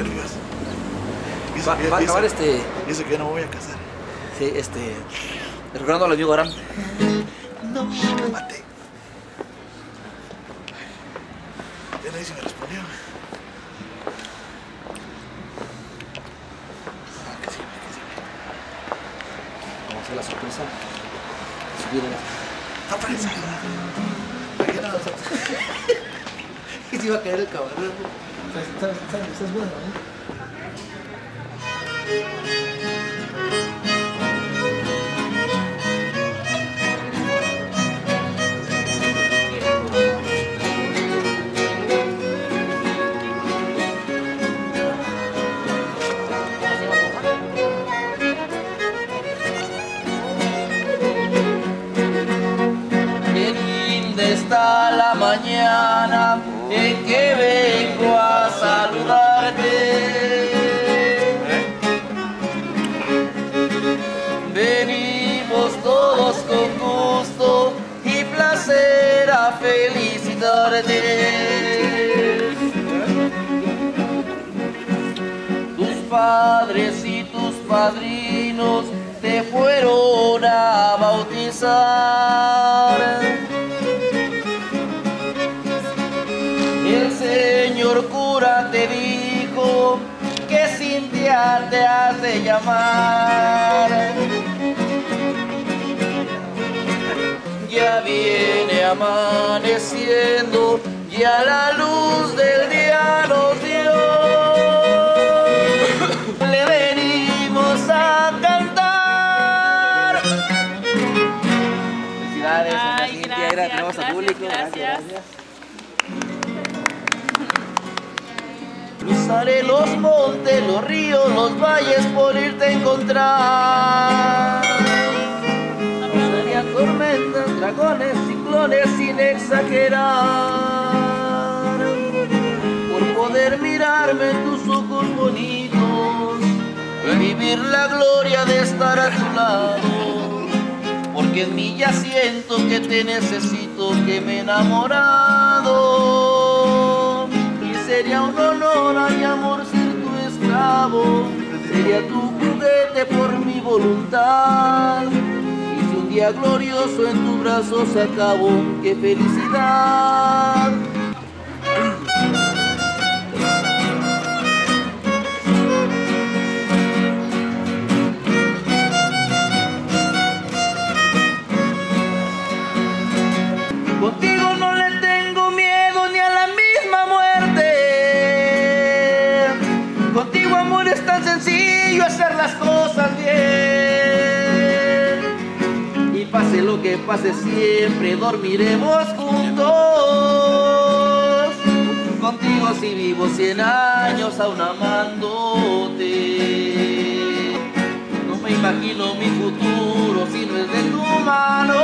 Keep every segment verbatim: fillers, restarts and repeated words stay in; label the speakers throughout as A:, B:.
A: nervios.
B: Va, va a acabar este...
A: Y eso que yo no me voy a casar.
B: Sí, este... Recordando al amigo Aram.
A: No, me maté. Ya nadie se me respondió. Ah, que sí, que sí.
B: Vamos a hacer la sorpresa. Subir en la...
A: ¡Sorpresa! ¿Por qué no?
B: Y se iba a caer el cabrón.
C: Estás, estás, estás bueno, ¿eh?
B: Está la mañana en que vengo a saludarte. Venimos todos con gusto y placer a felicitarte. Tus padres y tus padrinos te fueron a bautizar. El señor cura te dijo que Cintia te hace llamar. Ya viene amaneciendo, ya la luz del día nos dio. Le venimos a cantar. Felicidades,
D: Ay,
B: Cintia,
D: gracias,
B: era, tenemos al público.
D: gracias.
B: Gracias, gracias. Cruzaré los montes, los ríos, los valles por irte a encontrar. Pasarían tormentas, dragones, ciclones sin exagerar. Por poder mirarme en tus ojos bonitos y vivir la gloria de estar a tu lado. Porque en mí ya siento que te necesito, que me he enamorado. Sería un honor, ay amor, ser tu esclavo. Sería tu juguete por mi voluntad. Y si un día glorioso en tus brazos acabo, ¡qué felicidad! Contigo no le tengo miedo ni a la misma muerte. Contigo, amor, es tan sencillo hacer las cosas bien. Y pase lo que pase, siempre dormiremos juntos. Contigo si vivo cien años aún amándote. No me imagino mi futuro si no es de tu mano.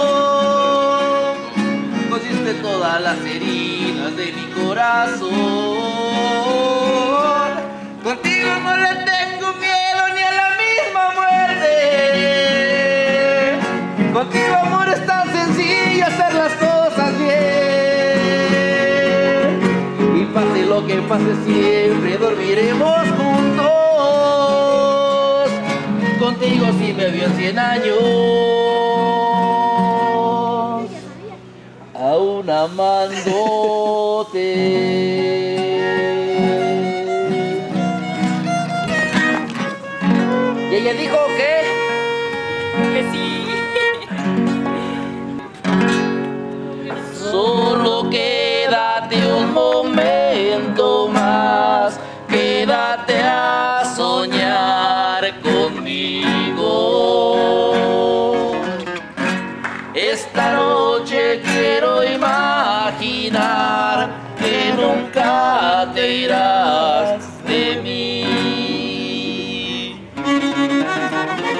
B: Cosiste todas las heridas de mi corazón. Contigo no le tengo miedo ni a la misma muerte. Contigo, amor, es tan sencillo hacer las cosas bien. Y pase lo que pase, siempre dormiremos juntos. Contigo si me vio en cien años, aún amándote. Y ella dijo que
D: Que sí.
B: solo quédate un momento más, quédate a soñar conmigo. Esta noche quiero imaginar que nunca te irás de mí.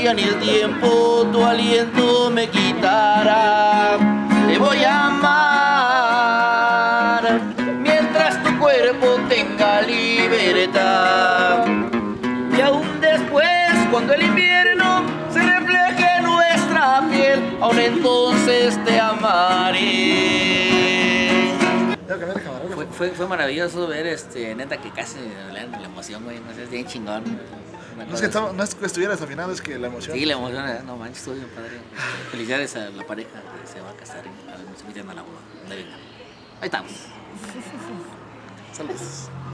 B: historia ni el tiempo tu aliento me quitará. Te voy a amar mientras tu cuerpo tenga libertad. Y aún después, cuando el invierno se refleje en nuestra piel, aún entonces te amaré.
C: Tengo que ver el camarógrafo.
E: Fue, fue, fue maravilloso ver, este, neta, que casi la, la emoción, güey, no sé, es bien chingón. Una
A: No es,
E: cosa
A: que
E: así.
A: estaba- no es que estuvieras afinado, es que la emoción.
E: Sí, la emoción, eh, no manches, estuvo bien padre. Este, felicidades a la pareja que se va a casar, ¿eh? A ver, nos invitan a la boda. Donde venga. Ahí estamos.
A: Saludos.